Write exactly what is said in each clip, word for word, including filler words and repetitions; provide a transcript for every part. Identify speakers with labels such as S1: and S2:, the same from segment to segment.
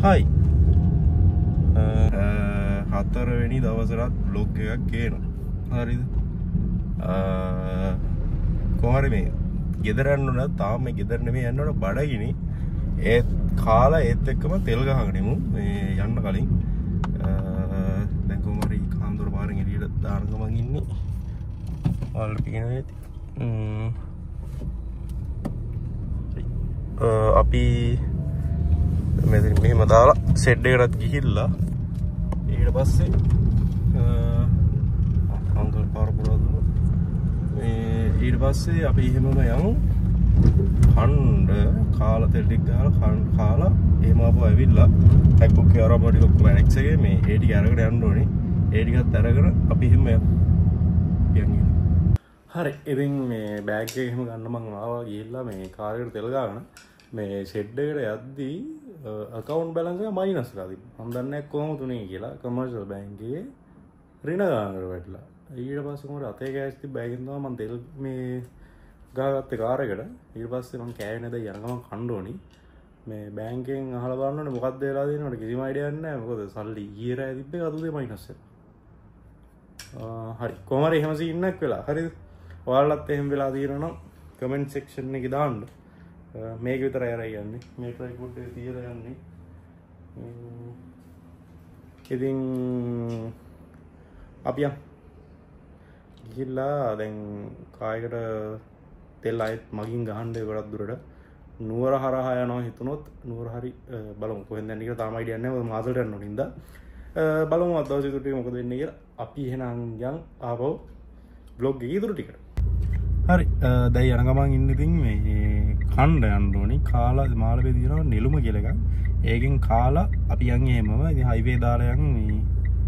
S1: Hi. හතරවෙනි දවසට blog එකක් ගේනවා. හරිද? කොහරි මේ ගෙදර යන්න උනා තාම මේ ගෙදර නෙමෙයි යන්න උනා බඩගිනි. ඒත් කාලා ඒත් එක්කම තෙල් ගහගෙන ඉමු මේ යන්න කලින්. දැන් කොහොමරි කාන්දර පාරෙන් එළියට දාන ගමන් ඉන්නේ. ඔයාලට පිටිනේ ඇති. අපි මෙතන මෙහෙම දාලා සෙඩ් එකටත් ගිහිල්ලා ඊට පස්සේ අංකල් පාර පුරා දුන්නා. මේ ඊට පස්සේ අපි එහෙමම යමු. ඛණ්ඩ කාලා තෙල් ටික ගහලා ඛණ්ඩ කාලා එහෙම ආපහු ඇවිල්ලා පැක්බුක් එකේ අරන් බඩි ඔක්කොම ඇනෙක්ස් එකේ මේ ඒ ටික අරගෙන යන්න ඕනේ. ඒ ටිකත් අරගෙන අපි එහෙම යමු. හරි. ඉතින් මේ බෑග් එක එහෙම ගන්න මම ආවා ගිහිල්ලා මේ කාර් එකට තෙල් ගාගෙන මේ ෂෙඩ් එකට යද්දී account balance එක මයිනස් වෙලා තිබ්බා. මම දන්නේ නැහැ කොහොමද උනේ කියලා. කමර්ෂල් බැංකුවේ ඍණ ගානකට වැටලා. ඊට පස්සේ මොකද අතේ කෑෂ් තිබ්බ බෑගෙන් තමයි මම තෙල් මේ ගාගත්තේ කාර් එකට. ඊට පස්සේ මම කෑවේ නැද යන ගමන් කන්න ඕනි. මේ බැංකුවෙන් අහලා බලන්න ඕනේ මොකක්ද වෙලා තියෙන්නේ මට කිසිම අයිඩියාවක් නැහැ. මොකද සල්ලි ඊයේ රෑ තිබ්බේ අද උදේ මයිනස් වෙනවා. හරි. කොහොම හරි එහෙම සීන් එකක් වෙලා. හරිද? ඔයාලත් එහෙම වෙලා තියෙනවා නම් කමෙන්ට් සෙක්ෂන් එකේ දාන්න. මේක විතරයි අර යන්නේ. මේ ට්‍රයිපෝඩ් එක තියලා යන්නේ. ඉතින් අපි යන් ගිහිල්ලා දැන් කායකට තෙල් ආයෙත් මගින් ගහන්න ගොඩක් දුරට නුවර හරහා යනවා හිතුනොත් නුවර හරි බලමු කොහෙන්ද යන්නේ කියලා තාම අයිඩියා නැහැ. මොකද මාසලට යන්න ඕනින්ද බලමු අද දවසේ ඉතුරු ටික මොකද වෙන්නේ කියලා. අපි එහෙනම් යන් ආපහු vlog එකේ ඉතුරු ටික. හරි. දැන් යන ගමන් ඉන්න ඉතින් මේ කණ්ඩ යන්න ඕනි. කාලා මාළවේ දිනනවා නෙළුම කියලා එකක්. ඒකෙන් කාලා අපි යන් එහෙමම ඉතින් හයිවේ දාලා යන් මේ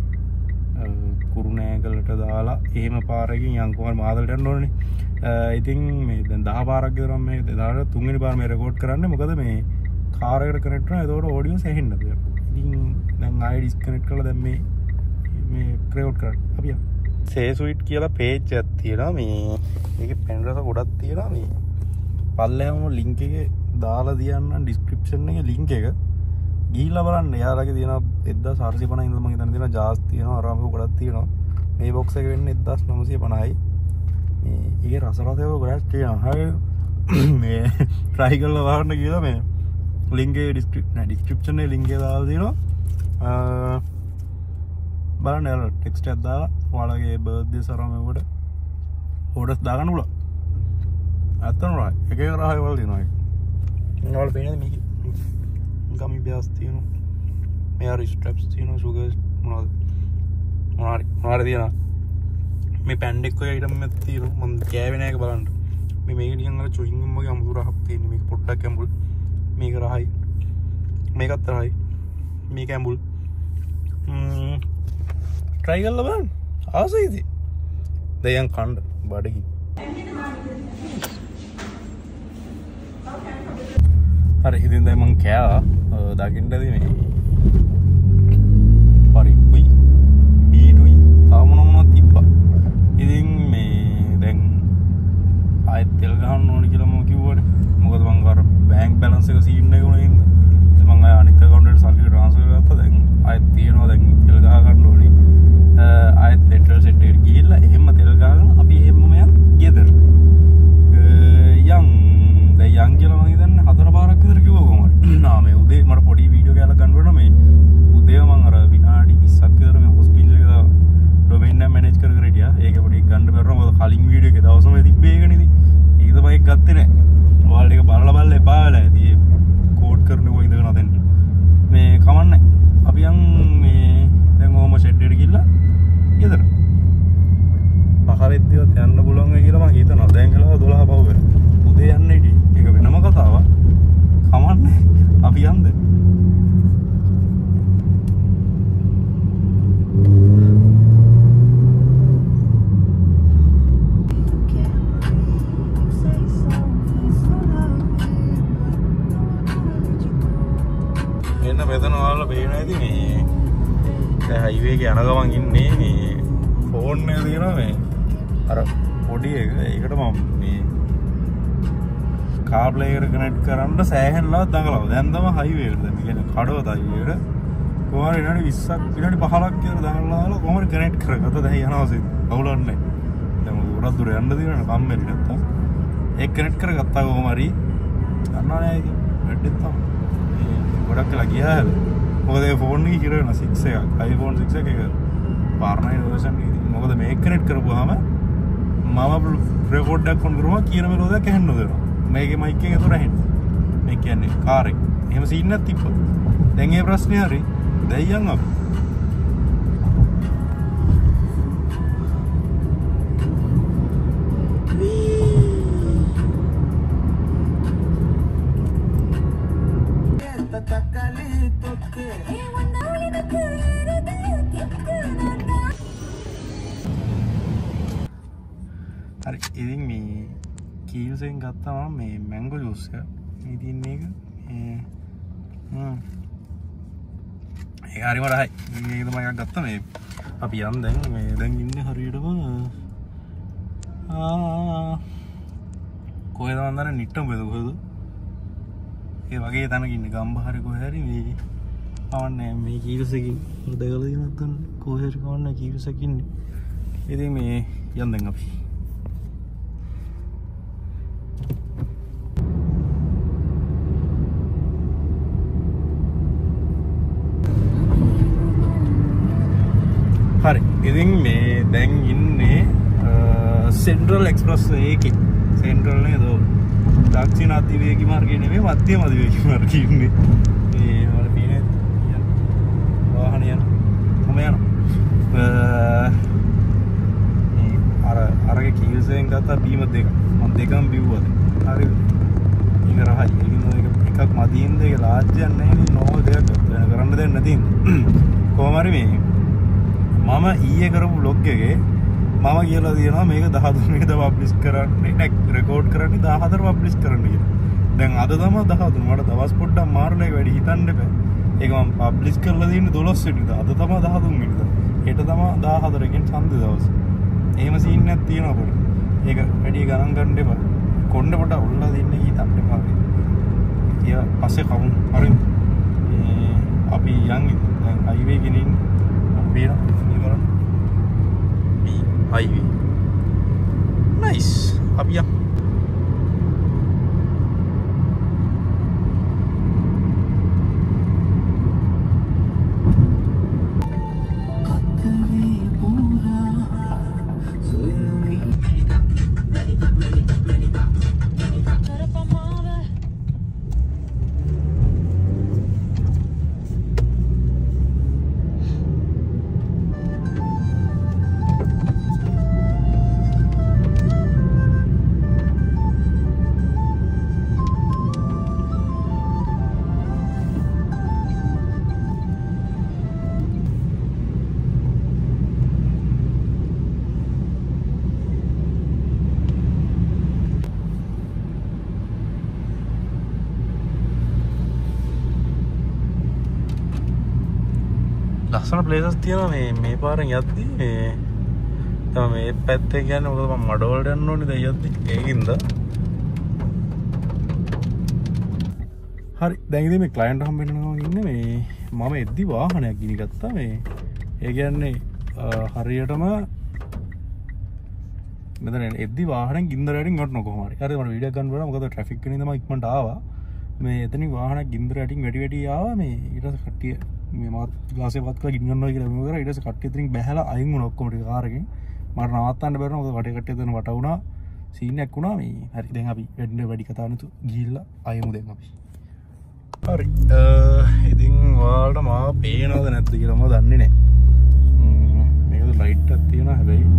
S1: කුරුණෑගලට දාලා එහෙම පාරකින් යන් කොහොම මාදලට යන්න ඕනේ. ඉතින් මේ දැන් දහ පාරක් ගෙදරම මේ දාලා තුන්වෙනි පාර මේ රෙකෝඩ් කරන්නේ. මොකද මේ කාර් එකට කනෙක්ට් කරනවා. ඒතකොට ඔඩියෝ සැහෙන්න බෑ. ඉතින් දැන් ආයෙ ඩිස්කනෙක්ට් කරලා දැන් මේ මේ රෙකෝඩ් කරන්න. අපි යමු. සේසුයිට් කියලා පේජ් එකක් තියෙනවා. මේ මේකේ පෙන් රස ගොඩක් තියෙනවා. මේ පල්ලෙහාම ලින්ක් එකේ දාලා තියන්නම් ඩිස්ක්‍රිප්ෂන් එකේ ලින්ක් එක. ගිහිල්ලා බලන්න. යාළුවගේ තියෙනවා එක්දාස් හාරසිය පනහ ඉඳලා මම හිතන්නේ තියෙනවා ජාස් තියෙනවා අරාම ගොඩක් තියෙනවා. මේ බොක්ස් එක වෙන්නේ එක්දාස් නවසිය පනහයි. මේ ඒකේ රස රසය ගොඩක් තියෙනවා. හරි මේ try කරලා බලන්න කියලා මේ ලින්ක් එකේ ඩිස්ක්‍රිප්ෂන් ඩිස්ක්‍රිප්ෂන් එකේ ලින්ක් එක දාලා තියෙනවා. බලන්න යාළුවා ටෙක්ස්ට් එකක් දාලා ඔයාලගේ බර්ත්ඩේ සරමෙකට ඕඩර්ස් දාගන්න පුළුවන්. ඇත්තම රහ එක එක රහයි වල තියෙනවා ඒක. ඔයාලට පේනද මේකේ ගමි බෑස් තියෙනවා. මේ අර ස්ට්‍රැප්ස් තියෙනවා සුගර් මොනවද මොනවාරි මොනවාරි තියෙනවා. මේ පැන්ඩෙක් ඔය ඊටම මෙත් තියෙනවා. මම කෑවේ නෑ ඒක බලන්න. මේ මේක නිකන් අර චුයින් ගම් වගේ අමුතු රහක් තියෙනවා. මේක පොඩ්ඩක් ඇඹුල්. මේක රහයි. මේකත් රහයි. මේක ඇඹුල්. ම්ම් try කරලා බලන්න. ආසයිද? දැන් කන්න බඩගිනි. හරි ඉතින් දැන් මං කෑවා. දකින්නද මේ පරිප්පුයි බීඩුයි තාම මොනවද තිබ්බා. ඉතින් මේ දැන් ආයෙත් තෙල් ගහන්න ඕනේ කියලා මම කිව්වනේ. මොකද මං අර බැංක් බැලන්ස් එක සීන් එක උනේ ඉන්න. ඉතින් මං අනිත් account එකට සල්ලි ට්‍රාන්ස්ෆර් කරගත්තා. දැන් ආයෙත් තියෙනවා දැන් තෙල් ගහ ගන්න ඕනේ. ආයෙත් පෙට්‍රල් සෙට් එකට ගිහිල්ලා එහෙම තෙල් ගහගෙන අපි එහෙමම යන් ගෙදර. යන් දැන් යන් කියලා මම හිතන්නේ හතර පාරක් විතර කිව්වා කොහොමද? නා මේ උදේ මට පොඩි වීඩියෝ එකක් ගන්න වෙනවා මේ. උදේ මම අර විනාඩි විස්සක් විතර මේ හොස්පිටල් එකේ දා ඩොමේන් එක මැනේජ් කර කර හිටියා. ඒක පොඩි ගන්න බැරුණා. මොකද කලින් වීඩියෝ එකේ දවසම තිබ්බේ ඒකනේ ඉතින්. ඒක තමයි ඒක ගත්තේ නෑ. ඔයාලට ඒක බලලා බලලා එපා වෙලා ඇති. ඒ කෝඩ් කරනකො ඉඳගෙන අතෙන්. මේ කමන්නේ. අපි යන් මේ දැන් ඔහොම ෂෙඩ් එකට ගිහලා ගෙදර. පහරෙද්දිවත් යන්න පුළුවන් වෙයි කියලා මම හිතනවා. දැන් ගලව දොළහ පහ වෙනවා. උදේ යන්න ඉතින් ඒක වෙනම කතාවක්. කමන්නේ. අපි යන්ද? එන්න මෙතන ඔයාලා පේනවා ඉතින් මේ දැන් හයිවේ එක යන ගමන් ඉන්නේ මේ ෆෝන් එක තියෙනවා මේ අර පොඩි එක. ඒකට මම මේ කාර් ප්ලේ එකට කනෙක්ට් කරන්න සෑහෙනලා දඟලනවා. දැන් තමයි හයිවේ එකට. දැන් කියන්නේ කඩවත හයිවේ එකට. කොහොමද විනාඩි විස්සක් විනාඩි පහලක් කියලා දඟලලා කොහොමද කනෙක්ට් කරගත්තා. දැන් යනවා සිත්. අවුලන්නේ. දැන් උඩ දුර යන්න දිනන කම්මැලි නැත්තම්. ඒක කනෙක්ට් කරගත්තා කොහොම හරි. ගන්නවා නෑ ඉතින්. වැඩිත් තමයි. ගොඩක් වෙලා ගියා හැබැයි. මොකද ඒ ෆෝන් එකේ කිර වෙන සික්ස් එකක් iPhone සික්ස් එක එක පාරණයි version එක ඉතින් මොකද මේක කනෙක්ට් කරපුවාම මම රෙකෝඩ් එකක් ෆෝන් කරුවා කියන මෙලෝඩියක් ඇහෙන්න දෙනවා මේකේ මයික් එකේ ඒතොර ඇහෙන්නේ මේ කියන්නේ කාර් එක එහෙම සීන් එකක් තිබ්බා දැන් ඒ ප්‍රශ්නේ හරි දැන් යන් අපි හරි ඉතින් මේ කීල්සෙන් ගත්තාම මේ මැංගෝ ජූස් එක මේ තියෙන එක මේ හ්ම් ඒක හරිම රහයි මේක තමයි එකක් ගත්තා මේ අපි යන් දැන් මේ දැන් ඉන්නේ හරියටම ආ කොහෙද වන්දන නිට්ටම් බෙද කොහෙද ඒ වගේ තැනක ඉන්නේ ගම්බහරේ කොහේ හරි මේ අවන්නේ මේ කීල්සකින් දෙකලා දිනක් ගන්න කොහේ හරි කවන්න කීල්සකින් ඉන්නේ ඉතින් මේ යන් දැන් අපි හරි ඉතින් මේ දැන් ඉන්නේ සෙන්ට්‍රල් එක්ස්ප්‍රස් එකේ සෙන්ට්‍රල් නේද දක්ෂිණ අධිවේගී මාර්ගයේ නෙමෙයි මධ්‍යම අධිවේගී මාර්ගයේ ඉන්නේ මේ වල පීනේ වාහන යන කොහම යන මේ අර අරගේ කීල්සෙන් ගත්ත බීම දෙක මම දෙකම බිව්වද හරි ඒක රහයි ඒකින් එකක් මදින්ද ඒක ලාජ්ජයක් නැහැ නෝ දෙයක් කරන්න දෙයක් නැති කොහම හරි මේ මම ඊයේ කරපු vlog එකේ මම කියලා දිනවා මේක දහතුන වෙනිද පබ්ලිෂ් කරන්නේ නැක් රෙකෝඩ් කරන්නේ දහහතර පබ්ලිෂ් කරන්න කියලා. දැන් අද තමයි දහතුන මට දවස් පොඩ්ඩක් මාරුලා ඒක වැඩි හිතන්න බෑ. ඒක මම පබ්ලිෂ් කරලා තියෙන්නේ දොළොස් වෙනිදා. අද තමයි දහතුන වෙනිදා. හෙට තමයි දහහතර කින් ඡන්ද දවස්. එහෙම සීන් එකක් තියෙනවා පොඩි. ඒක වැඩි ගණන් ගන්න එපා. කොණ්ඩ පොඩ උල්ලා දෙන්නේ හිතන්න එපා. ඊය පස්සේ කවුන් හරි අපි යන් දැන් හයිවේ ගෙනින් අපේ highway nice अब या ලස්සන ප්ලේසස් තියෙනවා මේ මේ පාරෙන් යද්දි මේ තමයි මේ පැත්තේ කියන්නේ මොකද මම මඩවලට යන්න ඕනේ දැන් යද්දි ඒකින්ද හරි දැන් ඉතින් මේ ක්ලයන්ට් හම්බෙන්නවා ඉන්නේ මේ මම එද්දි වාහනයක් ගිනි ගත්තා මේ ඒ කියන්නේ හරියටම මෙතන එද්දි වාහනෙන් ගින්දරයටින් වටන කොහොම හරි හරි මම වීඩියෝ ගන්න බලා මොකද ට්‍රැෆික් එකේ ඉඳන් මම ඉක්මනට ආවා මේ එතනින් වාහනයක් ගින්දරයටින් වැඩි වැඩි ආවා මේ ඊට පස්සේ කට්ටිය මේ මාත් ග්ලාස් එක වත් කරලා ගින්න ගන්නවා කියලා මෙව කරා ඊට පස්සේ කට්ටිය එතනින් බැහැලා අයින් වුණා ඔක්කොම ටික කාර් එකෙන් මට නවත්තන්න බැරුණා මොකද වටේ කට්ටිය එතන වට වුණා සීන් එකක් වුණා මේ හරි දැන් අපි වැඩි වැඩි කතා නැතු ගිහිල්ලා ආයෙමු දැන් අපි හරි ඉතින් ඔයාලට මාව පේනවද නැද්ද කියලා මම දන්නේ නැහැ මේකද ලයිට් එකක් තියෙනවා හැබැයි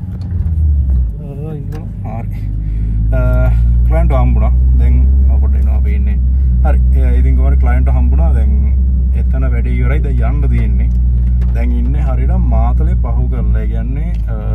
S1: හරි ක්ලයන්ට් හම්බුණා දැන් අපිට එනවා පේන්නේ හරි ඉතින් කොහොමද ක්ලයන්ට් හම්බුණා දැන් එතන වැඩේ ඉවරයි දැන් යන්න තියෙන්නේ දැන් ඉන්නේ හරියට මාතලේ පහු කරලා ඒ කියන්නේ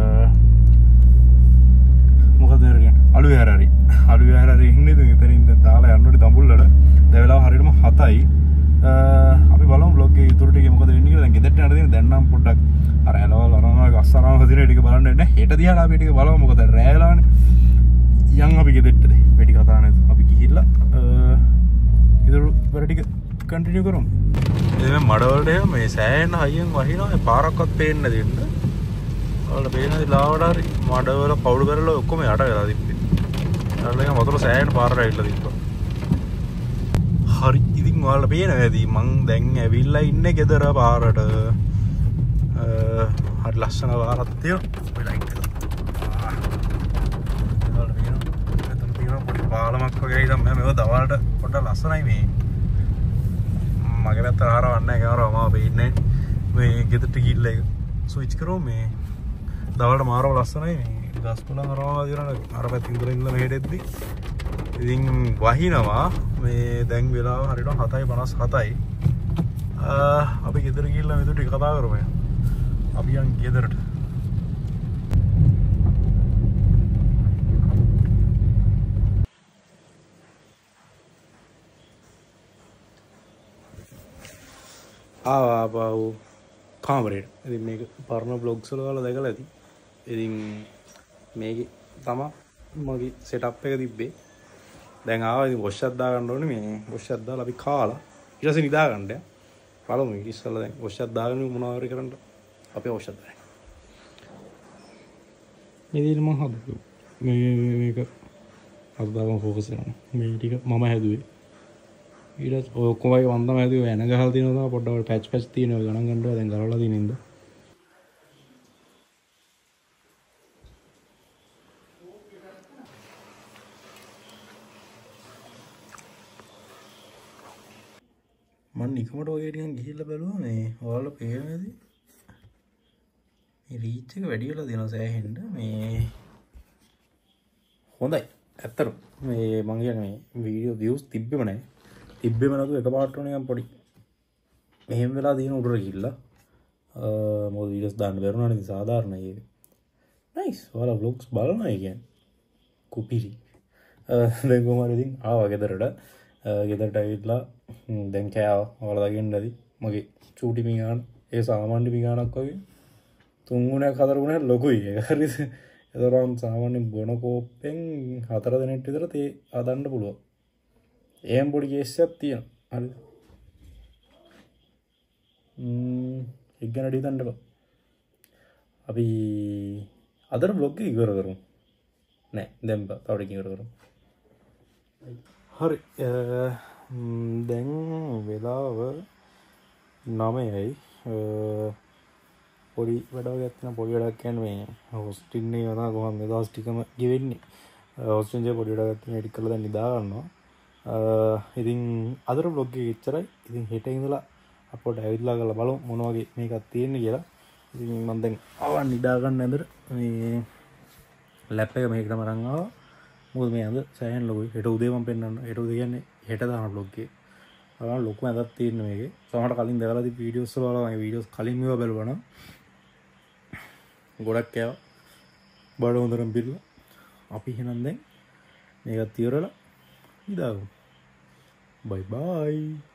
S1: මොකද කියන්නේ අලුයර හරි අලුයර හරි ඉන්නේ දැන් එතනින් දැන් දාලා යන්න ඕනේ දඹුල්ලට දැන් වෙලාව හරියටම හතයි අපි බලමු vlog එකේ ඉතුරු ටිකේ මොකද වෙන්නේ කියලා දැන් ගෙදරට යන්න තියෙන දැන් නම් පොඩ්ඩක් අර ඇලවල් අරනවා අස්සරාම හදින ටික බලන්න නැහැ හෙට දිහාට අපි ටික බලමු මොකද රෑ වෙලාවනේ යන් අපි ගෙදෙට්ටද වැඩි කතා නැතුව අපි ගිහිල්ලා ඉතුරු වැඩ ටික කන්ටිනියු කරමු. ඉතින් මඩවලට මේ සෑහෙන හයියෙන් වහිනවා පාරක්වත් පේන්නේ නැති වෙන්න. ඔයාලට පේනද ලාවට හරි මඩවල කවුරු කරලා ඔක්කොම යට වෙලා තිබ්බේ. ඊළඟ වතුර සෑහෙන පාරට ඇවිල්ලා තිබ්බා. හරි ඉතින් ඔයාලට පේනවා ඇති මං දැන් ඇවිල්ලා ඉන්නේ ගෙදර පාරට. හරි ලස්සන පාරක් තියෙනවා. ඔය ලයිට් එක. ඔයාලට පේනවා. මෙතන තියෙනවා පොඩි පාලමක් වගේ ඉතින් මම මේව දවල්ට පොඩ්ඩක් ලස්සනයි මේ. මගේ පැත්තට හරවන්න නැහැ කවුරුම ආව වෙන්නේ මේ ගෙදරට ගිහිල්ලා ඒක ස්විච් කරමු මේ දවල්ට මාරව ලස්සනයි මේ ගස් කොළන් හරවනවා දිනන අර පැත්ත ඉඳලා ඉඳලා මෙහෙට එද්දි ඉතින් වහිනවා මේ දැන් වෙලාව හරියට හතයි පනස් හතයි අපි ගෙදර ගිහිල්ලා මෙතන ටික කතා කරමු අපි යන් ගෙදරට ආවා ආපහු කාමරේට. ඉතින් මේක පරණ බ්ලොග්ස් වල දාලා දැකලා ඇති. ඉතින් මේකේ තමයි මගේ සෙටප් එක තිබ්බේ. දැන් ආවා ඉතින් වොෂ් එකක් දාගන්න ඕනේ මේ වොෂ් එකක් දාලා අපි කාලා ඊට පස්සේ නිදා ගන්න. බලමු ඊට ඉස්සෙල්ලා දැන් වොෂ් එකක් දාගෙන මොනවා හරි කරන්න අපි වොෂ් එකක් දාන්න. ඉතින් මම හදුවා. මේ මේක අදාගම ફોකස් කරනවා. මේ ටික මම හැදුවේ. ඊට ඔක්කොම වගේ මන් තමයි හැදුවේ එන ගහලා තියෙනවා තමයි පොඩ්ඩක් පැච් පැච් තියෙනවා ගණන් ගන්නවා දැන් ගලවලා තියෙන ඉඳ මම නිකමට ඔය ටිකන් ගිහිල්ලා බැලුවා මේ ඔයාලා පේනේද මේ රීච් එක වැඩි වෙලා තියෙනවා සෑහෙන්න මේ හොඳයි ඇත්තටම මේ මම කියන්නේ මේ වීඩියෝ views තිබ්බෙම නැහැ තිබ්බෙම නැතුව එකපාරට නිකන් පොඩි මෙහෙම වෙලා තියෙන උඩර ගිහිල්ලා මොකද වීඩියෝස් දාන්න බැරුණානේ ඉතින් සාධාරණයි ඒක නයිස් ඔයාලා vlogs බලනවා ඒ කියන්නේ කුපිරි දැන් කොහමද ඉතින් ආවා ගෙදරට ගෙදරට ඇවිල්ලා දැන් කෑවා ඔයාලා දකින්න ඇති මගේ චූටි මිගාන ඒ සාමාන්‍ය මිගානක් වගේ තුන් ගුණයක් හතර ගුණයක් ලොකුයි ඒක හරිද ඒතරම් සාමාන්‍ය බොන කෝප්පෙන් හතර දිනක් විතර තේ හදන්න පුළුවන් එහෙම පොඩි කේස් එකක් තියෙනවා හරිද ම්ම් එක ගැන හිතන්නකෝ අපි අදට බ්ලොග් එක ඉවර කරමු නෑ දැන් තව ටික ඉවර කරමු හරි දැන් වෙලාව නවයයි පොඩි වැඩක් තියෙන පොඩි වැඩක් කියන්නේ මේ හොස්ටින් එකේ වදා කොහොමද මේ දවස් ටිකම ගෙවෙන්නේ හොස්ටින් එකේ පොඩි වැඩක් තියෙන එඩිට් කරලා දැන් නිදා ගන්නවා ඉතින් අදට බ්ලොග් එක එච්චරයි ඉතින් හෙට ඉඳලා අපෝට ඇවිල්ලා කරලා බලමු මොන වගේ මේකක් තියෙන්නේ කියලා ඉතින් මම දැන් ආවා නිදා ගන්න ඇඳට මේ ලැප් එක මේකටම අරන් ආවා මොකද මේ අද සෑහෙන ලොකුයි හෙට උදේ මම පෙන්නන්න හෙට උදේ කියන්නේ හෙට දාන බ්ලොග් එකේ අරන් ලොකු ඇඳක් තියෙන මේකේ සමහරට කලින් දැකලා තිබි වීඩියෝස් වල බලලා මගේ වීඩියෝස් කලින් මේවා බලුවා නම් ගොඩක් කෑවා බඩ හොඳටම පිරලා අපි එහෙනම් දැන් මේකත් ඉවරලා නිදාගමු බයි බයි